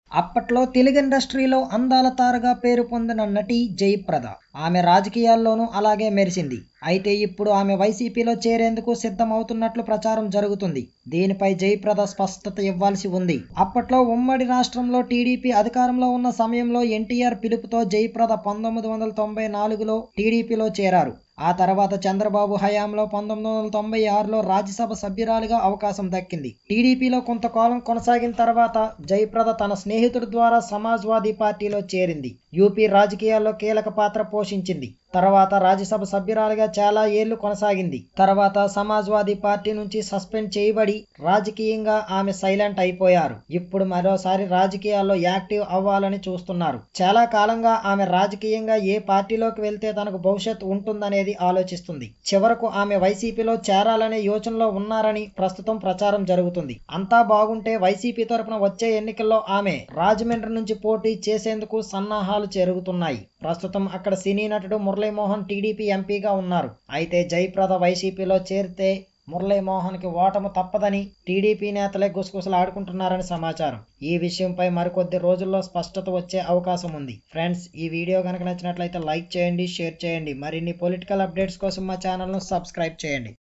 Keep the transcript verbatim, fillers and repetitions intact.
అప్పట్లో తెలుగు ఇండస్ట్రీలో అందాల తారగా పేరు పొందిన నటి జయప్రద. ఆమె రాజకీయాల్లోనూ అలాగే మెరిసింది. అయితే ఇప్పుడు ఆమె వైసీపీలో చేరేందుకు సిద్ధమవుతున్నట్లు ప్రచారం జరుగుతుంది. దీనిపై జయప్రద స్పష్టత ఇవ్వాల్సి ఉంది. అప్పట్లో ఉమ్మడి రాష్ట్రంలో టీడీపీ అధికారంలో ఉన్న సమయంలో ఎన్టీఆర్ పిలుపుతో జయప్రద పంతొమ్మిది వందల తొంభై నాలుగులో టీడీపీలో చేరారు. ఆ తర్వాత చంద్రబాబు హయాంలో పంతొమ్మిది వందల తొంభై ఆరులో రాజ్యసభ సభ్యురాలిగా అవకాశం దక్కింది. టీడీపీలో కొంతకాలం కొనసాగిన తర్వాత జయప్రద తన స్నేహితుడి ద్వారా సమాజ్వాదీ పార్టీలో చేరింది. యూపీ రాజకీయాల్లో కీలక పాత్ర పోషించింది. తర్వాత రాజ్యసభ సభ్యురాలిగా చాలా ఏళ్లు కొనసాగింది. తర్వాత సమాజ్వాదీ పార్టీ నుంచి సస్పెండ్ చేయబడి రాజకీయంగా ఆమె సైలెంట్ అయిపోయారు. ఇప్పుడు మరోసారి రాజకీయాల్లో యాక్టివ్ అవ్వాలని చూస్తున్నారు. చాలా కాలంగా ఆమె రాజకీయంగా ఏ పార్టీలోకి వెళ్తే తనకు భవిష్యత్ ఉంటుందనేది ఆలోచిస్తుంది. చివరకు ఆమె వైసీపీలో చేరాలనే యోచనలో ఉన్నారని ప్రస్తుతం ప్రచారం జరుగుతుంది. అంతా బాగుంటే వైసీపీ తరపున వచ్చే ఎన్నికల్లో ఆమె రాజమండ్రి నుంచి పోటీ చేసేందుకు సన్నాహాలు జరుగుతున్నాయి. ప్రస్తుతం అక్కడ సినీ నటుడు మురళీమోహన్ టీడీపీ ఎంపీగా ఉన్నారు. అయితే జయప్రద వైసీపీలో చేరితే మురళీమోహన్కి ఓటమి తప్పదని టీడీపీ నేతలే గుసగుసలాడుకుంటున్నారని సమాచారం. ఈ విషయంపై మరికొద్ది రోజుల్లో స్పష్టత వచ్చే అవకాశం ఉంది. ఫ్రెండ్స్, ఈ వీడియో కనుక నచ్చినట్లయితే లైక్ చేయండి, షేర్ చేయండి. మరిన్ని పొలిటికల్ అప్డేట్స్ కోసం మా ఛానల్ను సబ్స్క్రైబ్ చేయండి.